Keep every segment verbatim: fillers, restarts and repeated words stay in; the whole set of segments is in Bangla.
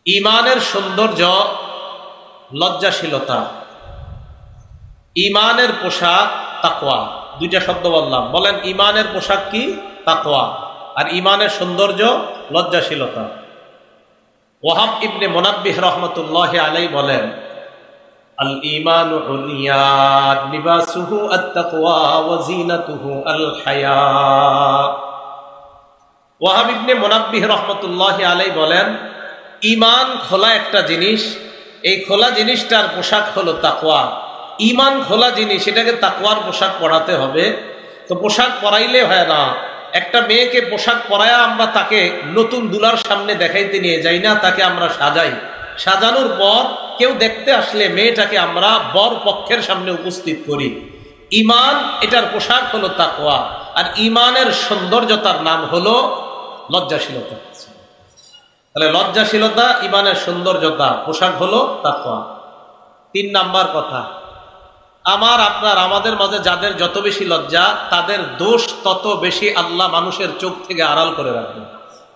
ঈমানের সৌন্দর্য লজ্জাশীলতা, ঈমানের পোশাক তাকওয়া। দুইটা শব্দ বললাম, বলেন ঈমানের পোশাক কি? তাকওয়া। আর ঈমানের সৌন্দর্য লজ্জাশীলতা। ওয়াহাব ইবনে মুনাব্বিহ রাহমাতুল্লাহি আলাইহি বলেন, আল ঈমানু উরিয়ান লিবাসুহু আত-তাকওয়া ওয়া যিনাতুহু আল হায়া। ওয়াহাব ইবনে মুনাব্বিহ রাহমাতুল্লাহি আলাইহি বলেন, ঈমান খোলা একটা জিনিস, এই খোলা জিনিসটার পোশাক হলো তাকওয়া। ঈমান খোলা জিনিস, এটাকে তাকওয়ার পোশাক পরাতে হবে। তো পোশাক পরাইলে হয় না। একটা মেয়েকে পোশাক পরায়া আমরা তাকে নতুন দুলার সামনে দেখাইতে নিয়ে যাই না, তাকে আমরা সাজাই। সাজানোর পর কেউ দেখতে আসলে মেয়েটাকে আমরা বর পক্ষের সামনে উপস্থিত করি। ঈমান, এটার পোশাক হলো তাকওয়া। আর ঈমানের সৌন্দর্যতার নাম হলো লজ্জাশীলতা। তাহলে লজ্জাশীলতা, ঈমানের সৌন্দর্যতা, পোশাক হলো তাকওয়া। তিন নাম্বার কথা, আমার আপনার আমাদের মাঝে যাদের যত বেশি লজ্জা, তাদের দোষ তত বেশি আল্লাহ মানুষের চোখ থেকে আড়াল করে রাখবেন।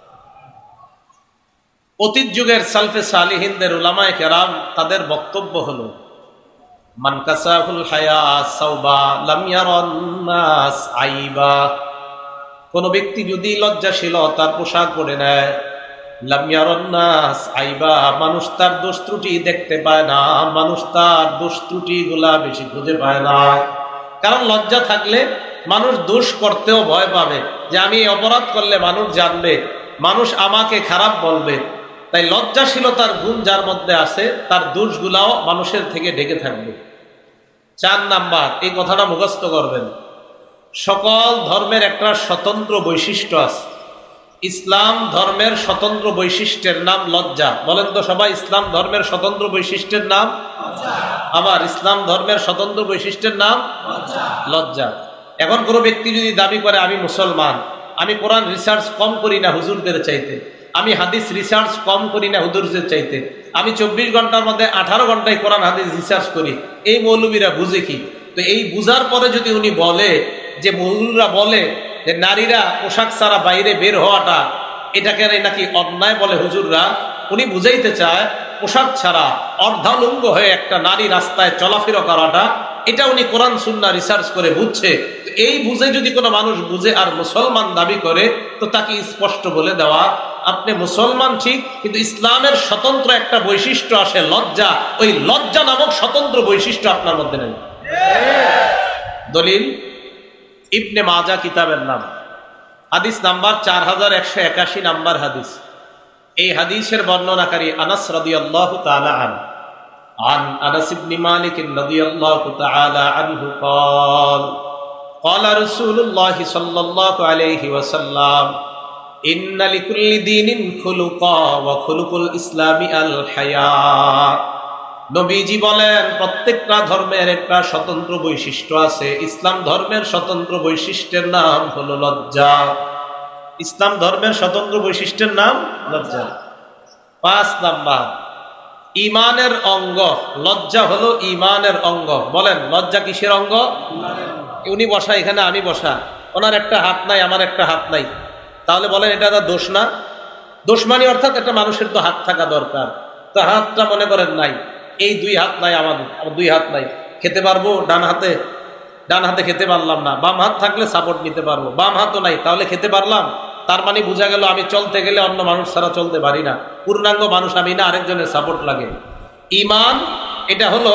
অতীত যুগের সালফে সালিহিনদের উলামায়ে কেরাম, তাদের বক্তব্য হলো, মান কাসাহুল হায়া সাওবা লাম ইয়ারান নাস আইবা। কোন ব্যক্তি যদি লজ্জাশীলতার পোশাক পরে নেয়, লাম ইয়ারান নাস আইবা, মানুষ তার দোষ ত্রুটি দেখতে পায় না, মানুষ তার দোষ ত্রুটি গুলা বেশি খুঁজে পায় না। কারণ লজ্জা থাকলে মানুষ দোষ করতেও ভয় পাবে, যে আমি অপরাধ করলে মানুষ জানবে, মানুষ আমাকে খারাপ বলবে। তাই লজ্জাশীলতার গুণ যার মধ্যে আছে, তার দোষগুলাও মানুষের থেকে ঢেকে থাকবে। চার নাম্বার, এই কথাটা মুখস্থ করবেন, সকল ধর্মের একটা স্বতন্ত্র বৈশিষ্ট্য আছে। ইসলাম ধর্মের স্বতন্ত্র বৈশিষ্ট্যের নাম লজ্জা। বলেন তো সবাই, ইসলাম ধর্মের স্বতন্ত্র বৈশিষ্ট্যের নাম লজ্জা। আবার ইসলাম ধর্মের স্বতন্ত্র বৈশিষ্ট্যের নাম লজ্জা। লজ্জা। এখন কোনো ব্যক্তি যদি দাবি করে, আমি মুসলমান, আমি কোরআন রিসার্চ কম করি না হুজুরদের চাইতে, আমি হাদিস রিসার্চ কম করি না হুজুরদের চাইতে, আমি চব্বিশ ঘন্টার মধ্যে আঠারো ঘন্টায় কোরআন হাদিস রিসার্চ করি, এই মৌলবীরা বুঝে কি? তো এই বুঝার পরে যদি উনি বলে যে মৌলরা বলে যে নারীরা পোশাক ছাড়া বাইরে বের হওয়াটা এটাকে নাকি অন্যায় বলে হুজুররা, উনি বুঝাইতে চায় পোশাক ছাড়া অর্ধালুঙ্গ হয়ে একটা নারী রাস্তায় চলাফেরা করাটা, এটা উনি কোরআন সুন্নাহ রিসার্চ করে বুঝছে। তো এই বুঝে যদি কোনো মানুষ বুঝে আর মুসলমান দাবি করে, তো তাকে স্পষ্ট বলে দেওয়া, আপনি মুসলমান ঠিক, কিন্তু ইসলামের স্বতন্ত্র একটা বৈশিষ্ট্য আসে লজ্জা, ওই লজ্জা নামক স্বতন্ত্র বৈশিষ্ট্য আপনার মধ্যে নেই। দলিল ইবনে মাজা কিতাবের নাম, হাদিস নাম্বার চার হাজার একশো একাশি নাম্বার হাদিস। এই হাদিসের বর্ণনাকারী আনাস রাদিয়াল্লাহু তাআলা আনহু, আন আনাস ইবনে মালিক রাদিয়াল্লাহু তাআলা আনহু قال قال رسول الله صلى الله عليه وسلم إن لكل دين خلقا وخلق الإسلام الحياء। নবীজি বলেন, প্রত্যেকটা ধর্মের একটা স্বতন্ত্র বৈশিষ্ট্য আছে। ইসলাম ধর্মের স্বতন্ত্র বৈশিষ্ট্যের নাম হলো লজ্জা। ইসলাম ধর্মের স্বতন্ত্র বৈশিষ্ট্যের নাম লজ্জা। পাঁচ নাম্বার, ঈমানের অঙ্গ। লজ্জা হলো ঈমানের অঙ্গ। বলেন, লজ্জা কিসের অঙ্গ? উনি বসা, এখানে আমি বসা, ওনার একটা হাত নাই, আমার একটা হাত নাই, তাহলে বলেন এটা তার দোষ না? দোষ মানে অর্থাৎ একটা মানুষের তো হাত থাকা দরকার, তো হাতটা মনে করেন নাই, এই দুই হাত নাই, আমাদের আমার দুই হাত নাই, খেতে পারবো ডান হাতে? ডান হাতে খেতে পারলাম না। বাম হাত থাকলে সাপোর্ট নিতে পারবো, বাম হাতও নাই, তাহলে খেতে পারলাম? তার মানে বোঝা গেল আমি চলতে গেলে অন্য মানুষ ছাড়া চলতে পারি না, পূর্ণাঙ্গ মানুষ আমি না, আরেকজনের সাপোর্ট লাগে। ঈমান, এটা হলো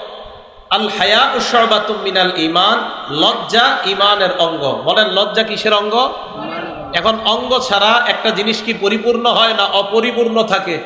আল হায়াউ শুবাতুম মিনাল ঈমান। লজ্জা ঈমানের অঙ্গ। বলেন, লজ্জা কিসের অঙ্গ? এখন অঙ্গ ছাড়া একটা জিনিস কি পরিপূর্ণ হয় না অপরিপূর্ণ থাকে?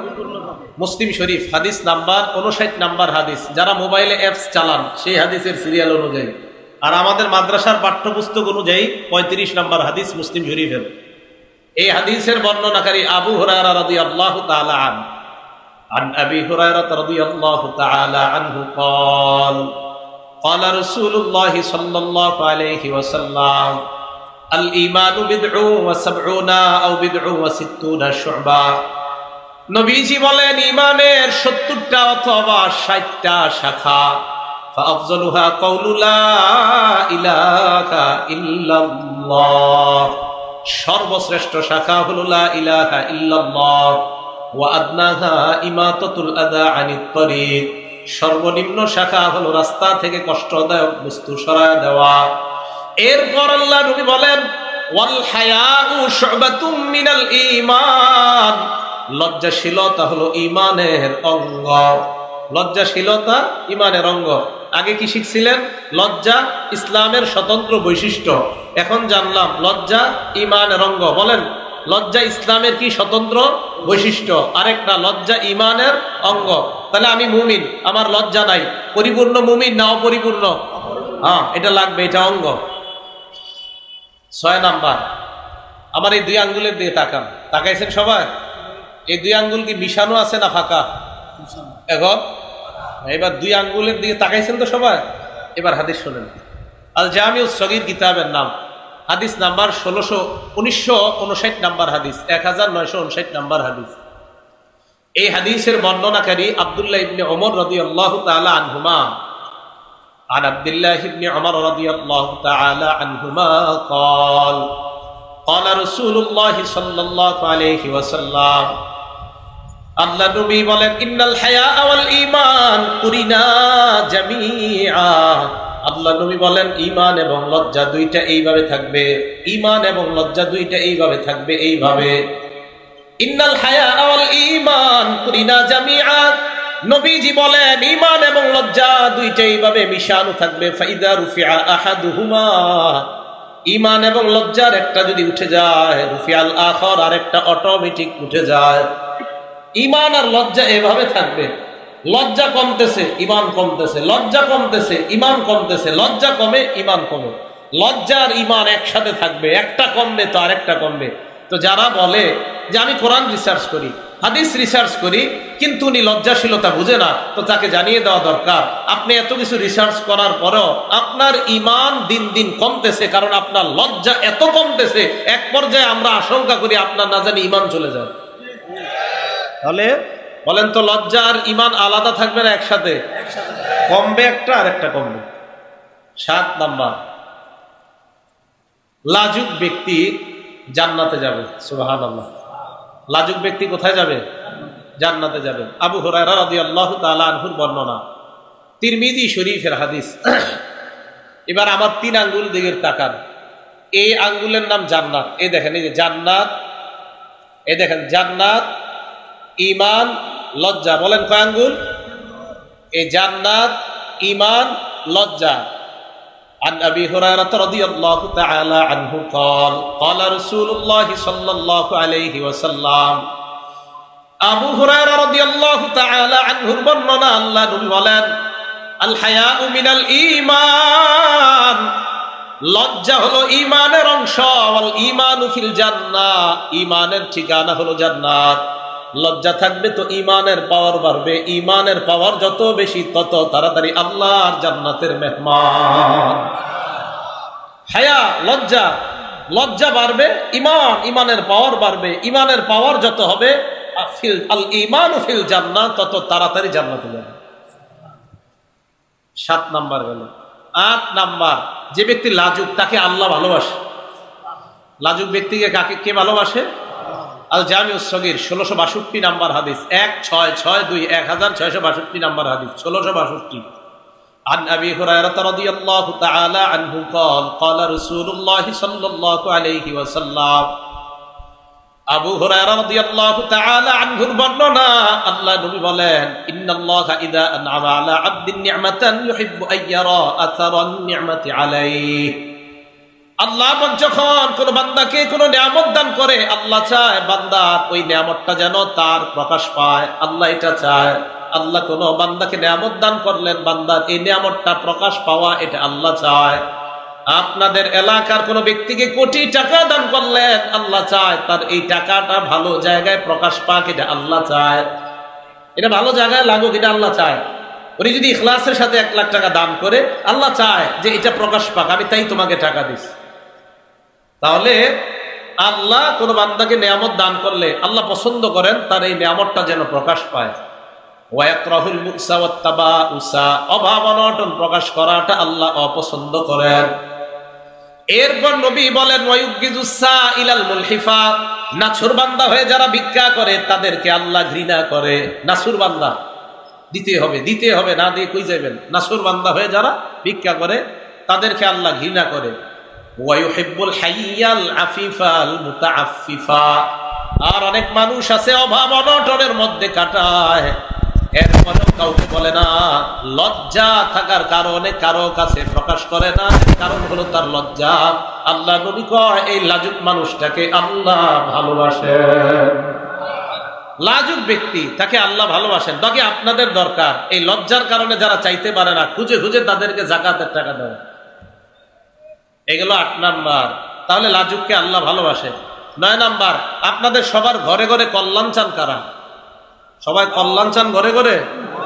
মুসলিম শরীফ হাদিস নাম্বার উনষাট নাম্বার হাদিস। যারা মোবাইলে অ্যাপস চালান সেই হাদিসের সিরিয়াল অনুযায়ী, আর আমাদের মাদ্রাসার পাঠ্যপুস্তক অনুযায়ী পঁয়ত্রিশ নাম্বার হাদিস মুসলিম শরীফের। এই হাদিসের বর্ণনাকারী আবু হুরায়রা রাদিয়াল্লাহু তাআলা আনহু, عن أبي هريرة رضي الله تعالى عنه قال قال رسول الله صلى الله عليه وسلم الإيمان بضع وسبعون أو بضع وستون شعبة। নবীজি বলেন, ঈমানের সত্তরটা অথবা ষাটটা শাখা। فأفضلها قول لا إله إلا الله। সর্বশ্রেষ্ঠ শাখা হলো লা ইলাহা ইল্লাল্লাহ। ওয়া আদনাহা ইমাতাতুল আযা আনিত তরিক, সর্বনিম্ন শাখা হলো রাস্তা থেকে কষ্টদায়ক বস্তু সরায় দেওয়া। এরপর আল্লাহ নবী বলেন ওয়াল হায়াউ শুবাতুম মিনাল ঈমান, লজ্জাশীলতা হলো ঈমানের অঙ্গ। লজ্জাশীলতা ঈমানের অঙ্গ। আগে কি শিখছিলেন? লজ্জা ইসলামের স্বতন্ত্র বৈশিষ্ট্য। এখন জানলাম লজ্জা ঈমানের অঙ্গ। বলেন, লজ্জা ইসলামের কি স্বতন্ত্র বৈশিষ্ট্য? আরেকটা, লজ্জা ঈমানের অঙ্গ। তাহলে আমি মুমিন, আমার লজ্জা নাই, পরিপূর্ণ মুমিন না অপরিপূর্ণ? হ্যাঁ, এটা লাগবে, এটা অঙ্গ। ছয় নাম্বার, আমার এই দুই আঙ্গুলের দিকে তাকান। তাকাইছেন সবাই? এই দুই আঙ্গুল কি মিশানো আছে না ফাঁকা? এখন এবার দুই আঙ্গুলের দিকে তাকাইছেন তো সবাই? এবার হাদিস শোনেন। আল জামিউস সগীর কিতাবের নাম, হাদিস নাম্বার ষোলোশো উনিশশো উনষাট নাম্বার হাদিস, এক হাজার নয়শো উনষাট নাম্বার হাদিস। এই হাদিসের বর্ণনাকারী আব্দুল্লাহ ইবনে ওমর রাদিয়াল্লাহু তাআলা আনহুমা। عن عبد الله بن عمر رضي الله تعالى عنهما قال قال رسول الله صلى الله عليه وسلم, আল্লাহ নবী বলেন, ইন্নাল হায়া ওয়াল ঈমান কুরিনা জামিআ। আল্লাহ নবী বলেন, ঈমান এবং লজ্জা দুইটা এইভাবে থাকবে। ঈমান এবং লজ্জা দুইটা এইভাবে থাকবে, এইভাবে। ইন্নাল হায়া ওয়াল ঈমান কুরিনা জামিআ, নবীজি বলেন ঈমান এবং লজ্জা দুইটা এইভাবে মিশানো থাকবে। ফাইদা রুফিআ আহাদুহুমা, ঈমান এবং লজ্জার একটা যদি উঠে যায়, রুফিআল আখর, আরেকটা অটোমেটিক উঠে যায়। ঈমান আর লজ্জা এভাবে থাকবে। লজ্জা কমতেছে, ঈমান কমতেছে, লজ্জা কমতেছে, ঈমান কমতেছে, লজ্জা কমে, ঈমান কমে। লজ্জা আর ঈমান একসাথে থাকবে, একটা কমবে তো আরেকটা কমবে। তো যারা বলে যে আমি কোরআন রিসার্চ করি, হাদিস রিসার্চ করি, কিন্তু উনি লজ্জাশীলতা বুঝে না, তো তাকে জানিয়ে দেওয়া দরকার, আপনি এত কিছু রিসার্চ করার পরেও আপনার ঈমান দিন দিন কমতেছে, কারণ আপনার লজ্জা এত কমতেছে, এক পর্যায়ে আমরা আশঙ্কা করি আপনার না জানি ঈমান চলে যায়। তাহলে বলেন তো, লজ্জা আর ঈমান আলাদা থাকবে না একসাথে? কমবে একটা আর একটা কমবে। সাত নাম্বার, লাজুক ব্যক্তি জান্নাতে যাবে। সুবহানাল্লাহ। লাজুক ব্যক্তি কোথায় যাবে? জান্নাতে যাবে। আবু হুরায়রা রাদিয়াল্লাহু তাআলা আনহুর বর্ণনা, তিরমিজি শরীফের হাদিস। এবার আমার তিন আঙ্গুল দিকে তাকান। এই আঙ্গুলের নাম জান্নাত। এই দেখেন, এই যে জান্নাত, এই দেখেন জান্নাত, ঈমান, লজ্জা। বলেন কয় আঙ্গুল? এই জান্নাত, ঈমান, লজ্জা। عن أبي هريرة رضي الله تعالى عنه قال قال رسول الله صلى الله عليه وسلم, আবু হুরায়রা রাদিয়াল্লাহু তাআলা আনহুর বর্ণনা, আল্লাহ নবী বলেন, আল হায়াউ মিনাল ঈমান, লজ্জা হলো ঈমানের অংশ। ওয়াল ঈমানু ফিল জান্নাহ, ঈমানের ঠিকানা হলো জান্নাত। লজ্জা থাকবে তো ঈমানের পাওয়ার বাড়বে, ঈমানের পাওয়ার যত বেশি তত তাড়াতাড়ি আল্লাহর জান্নাতের মেহমান। হায়া, লজ্জা, লজ্জা বাড়বে, ঈমান, ঈমানের পাওয়ার বাড়বে, ঈমানের পাওয়ার যত হবে, ফিল আল ঈমানু ফিল জান্নাহ, তত তাড়াতাড়ি জান্নাতে যাবে। সাত নাম্বার গেল। আট নাম্বার, যে ব্যক্তি লাজুক তাকে আল্লাহ ভালোবাসে। লাজুক ব্যক্তিকে কাকে কে ভালোবাসে? আল জামিউস সগীর ষোলোশো বাষট্টি নাম্বার হাদিস, এক ছয় ছয় দুই এক হাজার ছয়শো বাষট্টি নাম্বার হাদিস, ষোলোশো বাষট্টি। عن أبي هريرة رضي الله تعالى عنه قال قال رسول الله صلى الله عليه وسلم, আবু হুরায়রা রাদিয়াল্লাহু তাআলা আনহুর বর্ণনা, আল্লাহ নবী বলেন, ইন্নাল্লাহা ইযা আনআমা আলা আবদিন নি'মাতান ইউহিব্বু আইয়ারা আসারান নি'মাতি আলাইহি। আল্লাহ যখন কোন বান্দাকে কোন নিয়ামত দান করে, আল্লাহ চায় বান্দার ওই নিয়ামতটা যেন তার প্রকাশ পায়। আল্লাহ এটা চায়। আল্লাহ কোন বান্দাকে নিয়ামত দান করলেন, বান্দার এই নিয়ামতটা প্রকাশ পাওয়া, এটা আল্লাহ চায়। আপনাদের এলাকার কোন ব্যক্তিকে কোটি টাকা দান করলেন, আল্লাহ চায় তার এই টাকাটা ভালো জায়গায় প্রকাশ পাক, এটা আল্লাহ চায়। এটা ভালো জায়গায় লাগুক, এটা আল্লাহ চায়। উনি যদি ইখলাসের সাথে এক লাখ টাকা দান করে, আল্লাহ চায় যে এটা প্রকাশ পাক, আমি তাই তোমাকে টাকা দিচ্ছি। তাহলে আল্লাহ কোন বান্দাকে নিয়ামত দান করলে আল্লাহ পছন্দ করেন তার এই নিয়ামতটা যেন প্রকাশ পায়। ওয়ায়াকরাহুল মুসা ওয়াত্তাবাউসা, অভাব অনটন প্রকাশ করাটা আল্লাহ অপছন্দ করেন। এরপর নবী বলেন ওয়ায়ুগিজুসা ইলাল মুলহিফা, নাছুর বান্দা হয়ে যারা ভিক্ষা করে তাদেরকে আল্লাহ ঘৃণা করে। নাছুর বান্দা দিতে হবে, দিতে হবে, না দিয়ে কই যাবেন। নাছুর বান্দা হয়ে যারা ভিক্ষা করে তাদেরকে আল্লাহ ঘৃণা করে। ওয়ায়ুহিব্বুল হাইয়াল আফিফাল মুতাআফফিফা, আর অনেক মানুষ আছে অভাব অনটনের মধ্যে কাটায়, এরপরেও কাউকে বলে না, লজ্জা থাকার কারণে কারো কাছে প্রকাশ করে না, কারণ হলো তার লজ্জা। আল্লাহ নবী কয় এই লাজুক মানুষটাকে আল্লাহ ভালোবাসেন। লাজুক ব্যক্তি তাকে আল্লাহ ভালোবাসেন। তাকে আপনাদের দরকার এই লজ্জার কারণে যারা চাইতে পারে না, খুঁজে খুঁজে তাদেরকে যাকাতের টাকা দেওয়া। এগুলো আট নাম্বার। তাহলে লাজুককে আল্লাহ ভালোবাসে। নয় নাম্বার, আপনাদের সবার ঘরে ঘরে কল্যাণ চান কারা? সবাই কল্যাণ চান ঘরে ঘরে?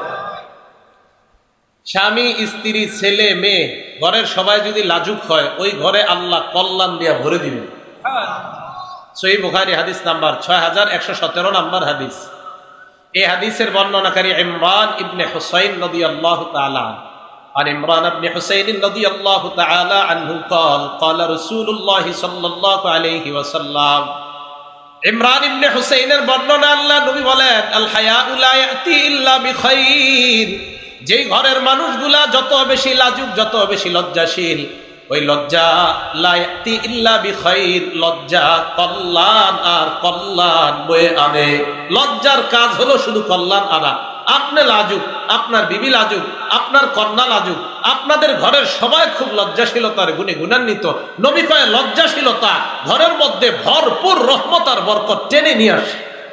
স্বামী, স্ত্রী, ছেলে, মেয়ে, ঘরের সবাই যদি লাজুক হয় ওই ঘরে আল্লাহ কল্যাণ দিয়া ভরে দিবেন। সহিহ বুখারী হাদিস নাম্বার ছয় হাজার একশো সতেরো নাম্বার হাদিস। এই হাদিসের বর্ণনাকারী ইমরান ইবনে হুসাইন রাদিয়াল্লাহু তাআলা عن عمران بن حسين رضي الله تعالى عنه قال قال رسول الله صلى الله عليه وسلم ইমরান ইবনে হুসাইনের বর্ণনা, আল্লাহ নবী বলেন আল হায়াউ লা ইয়াতি ইল্লা বিখাইর, যেই ঘরের মানুষগুলা যত বেশি লাজুক, যত বেশি লজ্জাশীল, ওই লজ্জা লা ইয়াতি ইল্লা বিখাইর, লজ্জা কল্যাণ আর কল্যাণ বয়ে আনে। লজ্জার কাজ হলো শুধু কল্যাণ আনা। আপনি লাজুক, আপনার বিবি লাজুক, আপনার কন্যা লাজুক, আপনাদের ঘরের সবাই খুব লজ্জাশীলতার গুণে গুণান্বিত। নবী কয় লজ্জাশীলতা ঘরের মধ্যে ভরপুর রহমত আর বরকত টেনে নিয়ে আসে।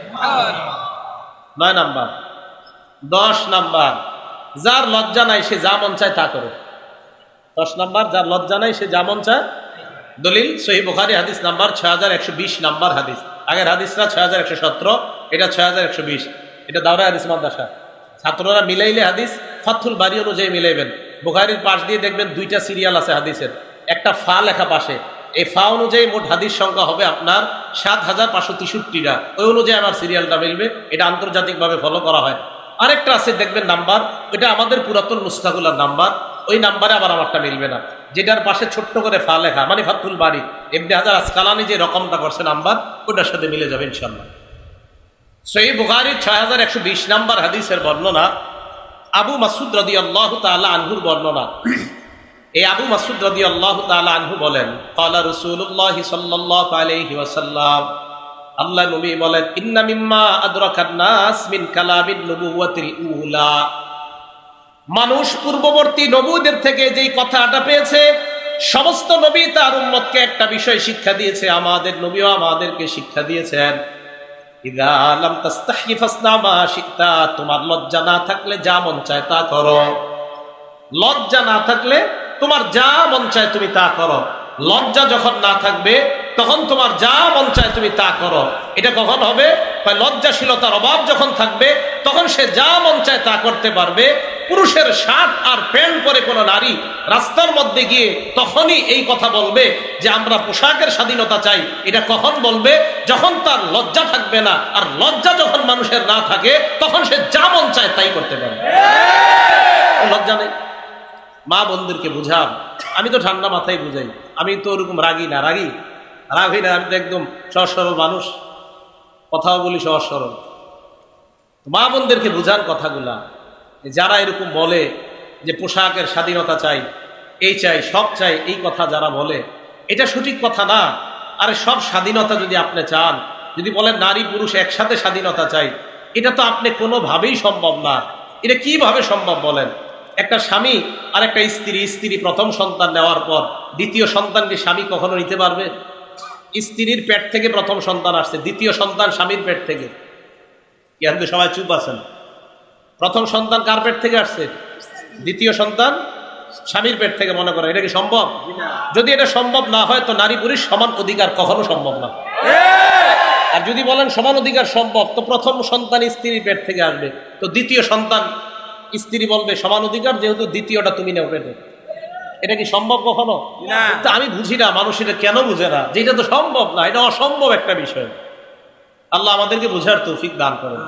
নয় নাম্বার। দশ নাম্বার, যার লজ্জা নাই সে যা মন চায় তা করে। দশ নাম্বার, যার লজ্জা নাই সে যা মন চায়। দলিল সহিহ বুখারী হাদিস নাম্বার ছয় হাজার একশো বিশ নাম্বার হাদিস। আগের হাদিসটা ছয় হাজার একশো সতেরো, এটা ছয় হাজার একশো বিশ। এটা দাওরা হাদিস মাদ্রাসা। ছাত্ররা মিলাইলে হাদিস ফাথুল বারী অনুযায়ী মিলাইবেন। বুখারীর পাশ দিয়ে দেখবেন দুইটা সিরিয়াল আছে হাদিসের, একটা ফা লেখা পাশে। এই ফা অনুযায়ী মোট হাদিস সংখ্যা হবে আপনার সাত হাজার পাঁচশো তেষট্টিটা। ওই অনুযায়ী আমার সিরিয়ালটা মিলবে। এটা আন্তর্জাতিকভাবে ফলো করা হয়। আরেকটা আছে দেখবেন নাম্বার, ওইটা আমাদের পুরাতন নুসখাগুলার নাম্বার, ওই নাম্বারে আবার আমারটা মিলবে না। যেটার পাশে ছোট্ট করে ফা লেখা মানে ফাথুল বারী, ইবনে হাজার আসকালানী যে রকমটা করছে নাম্বার, ওটার সাথে মিলে যাবে ইনশাআল্লাহ। সহিহ বুখারী ছয় হাজার একশো বিশ নাম্বার হাদিসের বর্ণনা, আবু মাসউদ রাদিয়াল্লাহু তাআলা আনহুর বর্ণনা। এই আবু মাসউদ রাদিয়াল্লাহু তাআলা আনহু বলেন ক্বালা রাসূলুল্লাহ সাল্লাল্লাহু আলাইহি ওয়াসাল্লাম, আল্লাহ নবী বলেন ইন্না মিম্মা আদরাকান নাস মিন কালামিন নবুওয়াতিল উলা, মানুষ পূর্ববর্তী নবীদের থেকে যেই কথাটা পেয়েছে, সমস্ত নবী তার উম্মতকে একটা বিষয় শিক্ষা দিয়েছে, আমাদের নবীও আমাদেরকে শিক্ষা দিয়েছেন। ইযা লাম তাস্তাহি ফাসনা মা শিতা, তোমার লজ্জা না থাকলে যা মন চায় তা করো। লজ্জা না থাকলে তোমার যা মন চায় তুমি তা করো। লজ্জা যখন না থাকবে তখন তোমার যা মন চায় তুমি তা করো। এটা কখন হবে? লজ্জাশীলতার অভাব যখন থাকবে তখন সে যা মন চায় তা করতে পারবে। পুরুষের শার্ট আর প্যান্ট পরে কোনো নারী রাস্তার মধ্যে গিয়ে তখনই এই কথা বলবে যে আমরা পোশাকের স্বাধীনতা চাই। এটা কখন বলবে? যখন তার লজ্জা থাকবে না। আর লজ্জা যখন মানুষের না থাকে তখন সে যা মন চায় তাই করতে পারে। লজ্জা নেই। মা বোনদেরকে বুঝান, আমি তো ঠান্ডা মাথায় বুঝাই, আমি তো ওরকম রাগি না। রাগি রাগ হই না, আমি তো একদম সহজ সরল মানুষ, কথাও বলি সহজ সরল। মা বোনদেরকে বুঝান কথাগুলা, যারা এরকম বলে যে পোশাকের স্বাধীনতা চাই, এই চাই, সব চাই, এই কথা যারা বলে এটা সঠিক কথা না। আরে সব স্বাধীনতা যদি আপনি চান, যদি বলেন নারী পুরুষ একসাথে স্বাধীনতা চাই, এটা তো আপনি কোনোভাবেই সম্ভব না। এটা কিভাবে সম্ভব বলেন? একটা স্বামী আর একটা স্ত্রী, স্ত্রী প্রথম সন্তান নেওয়ার পর দ্বিতীয় সন্তানকে স্বামী কখনো নিতে পারবে? স্ত্রীর পেট থেকে প্রথম সন্তান আসছে, দ্বিতীয় সন্তান স্বামীর পেট থেকে। কিন্তু সবাই চুপ আছেন। প্রথম সন্তান কার পেট থেকে আসছে? দ্বিতীয় সন্তান স্বামীর পেট থেকে। মনে করেন এটা কি সম্ভব? যদি এটা সম্ভব না হয় তো নারী পুরুষ সমান অধিকার কখনো সম্ভব না। আর যদি বলেন সমান অধিকার সম্ভব, তো প্রথম সন্তান স্ত্রীর পেট থেকে আসবে, তো দ্বিতীয় সন্তান স্ত্রী বলবে সমান অধিকার, যেহেতু দ্বিতীয়টা তুমি নেও পেটে। এটা কি সম্ভব কখনো? তো আমি বুঝি না মানুষ এটা কেন বুঝে না, যে এটা তো সম্ভব না, এটা অসম্ভব একটা বিষয়। আল্লাহ আমাদেরকে বুঝার তৌফিক দান করেন।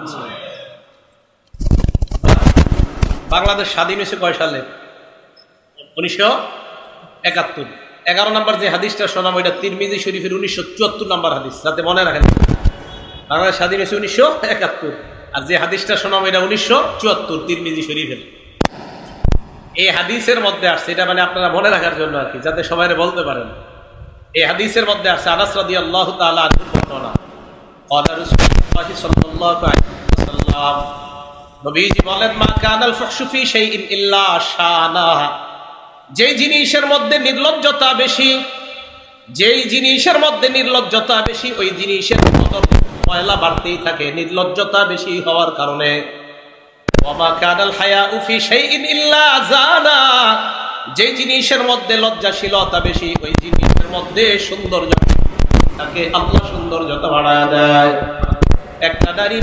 বাংলাদেশ স্বাধীন হয়েছে কয় সালে? উনিশশো একাত্তর। এগারো নম্বর যে হাদিসটা শোনাম ওইটা তিরমিজি শরীফের উনিশশো চুয়াত্তর নম্বর হাদিস, যাতে মনে রাখেন। বাংলাদেশ স্বাধীন হয়েছে উনিশশো একাত্তর, আর যে হাদিসটা শোনাম এটা উনিশশো চুয়াত্তর তিরমিজি শরীফের। এই হাদিসের মধ্যে আসছে, এটা মানে আপনারা মনে রাখার জন্য আর কি, যাতে সবাই বলতে পারেন। এই হাদিসের মধ্যে আসছে আনাস রাদিয়াল্লাহু তাআলা আনহু বর্ণনা, ক্বালা রাসূলুল্লাহ সাল্লাল্লাহু আলাইহি ওয়াসাল্লাম, নবীজি বলেন, মা কানাল ফুহশু ফি শাইইন ইল্লা শানা, যেই জিনিসের মধ্যে নির্লজ্জতা বেশি, যেই জিনিসের মধ্যে নির্লজ্জতা বেশি ওই জিনিসের কদর ময়লা বাড়তেই থাকে নির্লজ্জতা বেশি হওয়ার কারণে। ওয়া মা কানাল হায়াউ ফি শাইইন ইল্লা জানা, যেই জিনিসের মধ্যে লজ্জাশীলতা বেশি ওই জিনিসের মধ্যে সৌন্দর্য তাকে আল্লাহ সৌন্দর্যতা বাড়ায় দেয়। একটা নারীর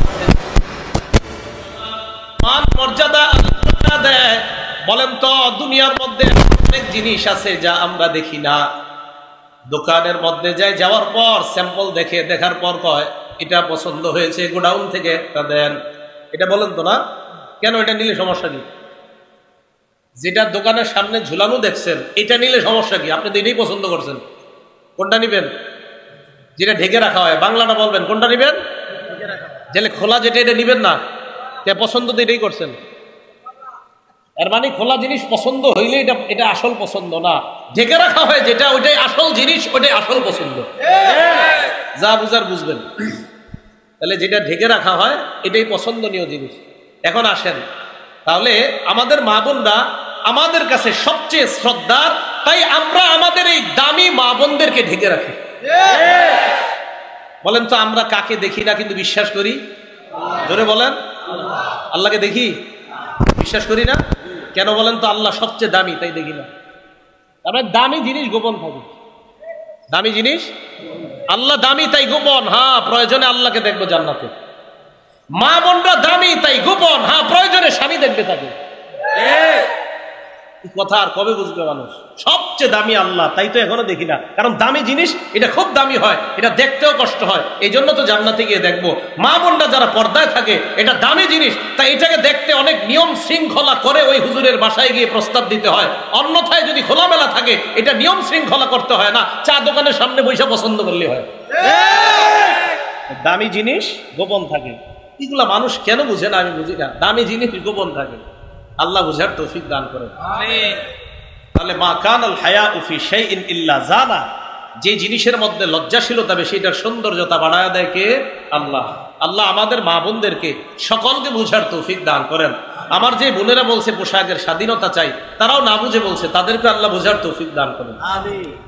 মান মর্যাদা আল্লাহ দেয়। বলেন তো, দুনিয়ার মধ্যে অনেক জিনিস আছে যা আমরা দেখি না। দোকানের মধ্যে যাই, যাওয়ার পর স্যাম্পল দেখে, দেখার পর কয় এটা পছন্দ হয়েছে, গোডাউন থেকে একটা দেন। এটা বলেন তো না, কেন এটা নিলে সমস্যা কি? যেটা দোকানের সামনে ঝুলানো দেখছেন এটা নিলে সমস্যা কি? আপনি তো এটাই পছন্দ করছেন, কোনটা নিবেন? যেটা ঢেকে রাখা হয়, বাংলাটা বলবেন, কোনটা নিবেন? যেটা খোলা, যেটা এটা নিবেন না। পছন্দ তো এটাই করছেন, এর মানে খোলা জিনিস পছন্দ হইলে এটা এটা আসল পছন্দ না। ঢেকে রাখা হয় যেটা, ওইটাই আসল জিনিস, ওইটাই আসল পছন্দ। যা বুঝার বুঝবেন। তাহলে যেটা ঢেকে রাখা হয় এটাই পছন্দনীয় জিনিস। এখন আসেন, তাহলে আমাদের মা বোনরা আমাদের কাছে সবচেয়ে শ্রদ্ধার, তাই আমরা আমাদের এই দামি মা বোনদেরকে ঢেকে রাখি। বলেন তো, আমরা কাকে দেখি না কিন্তু বিশ্বাস করি? জোরে বলেন। আল্লাহকে দেখি, বিশ্বাস করি না কেন বলেন তো? আল্লাহ সবচেয়ে দামি, তাই দেখি না। তারপরে দামি জিনিস গোপন থাকে। দামি জিনিস আল্লাহ দামি, তাই গোপন। হ্যাঁ, প্রয়োজনে আল্লাহকে দেখবো জান্নাতে। মা বোনরা দামি, তাই গোপন। হ্যাঁ, প্রয়োজনে স্বামী দেখবে তাকে। কথা আর কবে বুঝবে মানুষ? সবচেয়ে দামি আল্লাহ, তাই তো এখনো দেখি না। কারণ দামি জিনিস এটা খুব দামি হয়, এটা দেখতেও কষ্ট হয়, এই জন্য তো জান্নাতে গিয়ে দেখবো। মা বোনরা যারা পর্দায় থাকে, এটা দামি জিনিস, তাই এটাকে দেখতে অনেক নিয়ম শৃঙ্খলা করে ওই হুজুরের বাসায় গিয়ে প্রস্তাব দিতে হয়। অন্যথায় যদি খোলামেলা থাকে, এটা নিয়ম শৃঙ্খলা করতে হয় না, চা দোকানের সামনে বসে পছন্দ করলে হয়। দামি জিনিস গোপন থাকে, এগুলা মানুষ কেন বুঝে না আমি বুঝি না। দামি জিনিস গোপন থাকে, আল্লাহ বুঝার তৌফিক দান করেন। তাহলে মা কানাল হায়াউ ফি শাইইন ইল্লা জানা, যে জিনিসের মধ্যে লজ্জাশীলতা বেশি এটার সৌন্দর্যতা বাড়ায় দেয় কে? আল্লাহ। আল্লাহ আমাদের মা বোনদেরকে সকলকে বুঝার তৌফিক দান করেন। আমার যে বোনেরা বলছে পোশাকের স্বাধীনতা চাই, তারাও না বুঝে বলছে, তাদেরকে আল্লাহ বুঝার তৌফিক দান করেন। আমিন।